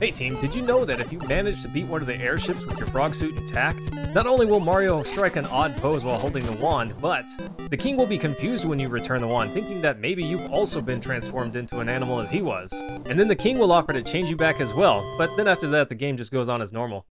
Hey team, did you know that if you manage to beat one of the airships with your frog suit intact, not only will Mario strike an odd pose while holding the wand, but the king will be confused when you return the wand, thinking that maybe you've also been transformed into an animal as he was. And then the king will offer to change you back as well, but then after that the game just goes on as normal.